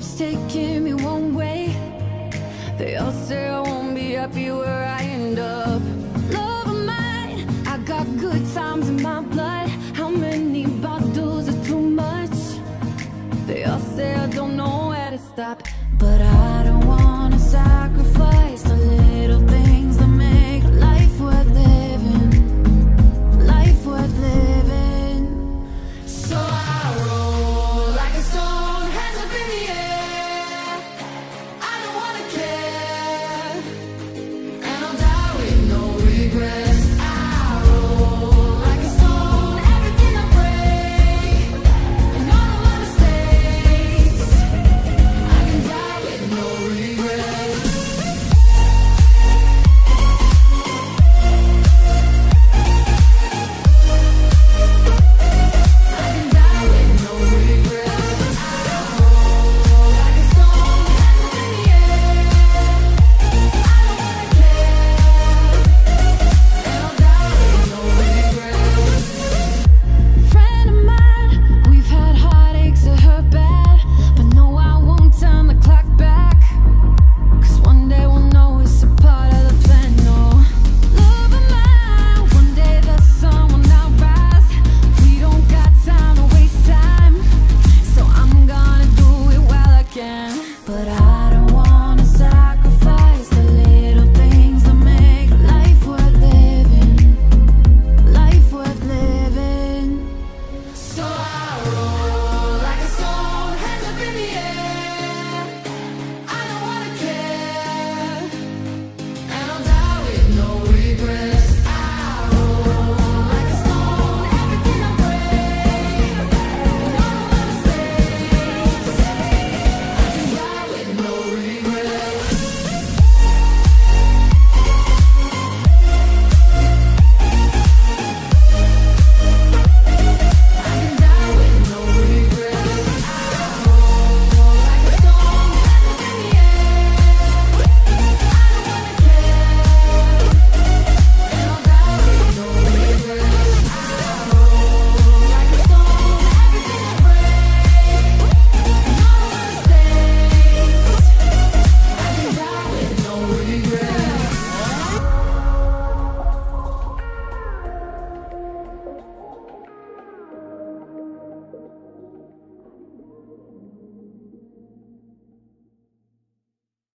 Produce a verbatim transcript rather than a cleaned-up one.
keeps taking me one way. They all say I won't be happy where I end up. Love of mine, I got good times in my blood. How many bottles are too much? They all say I don't know where to stop.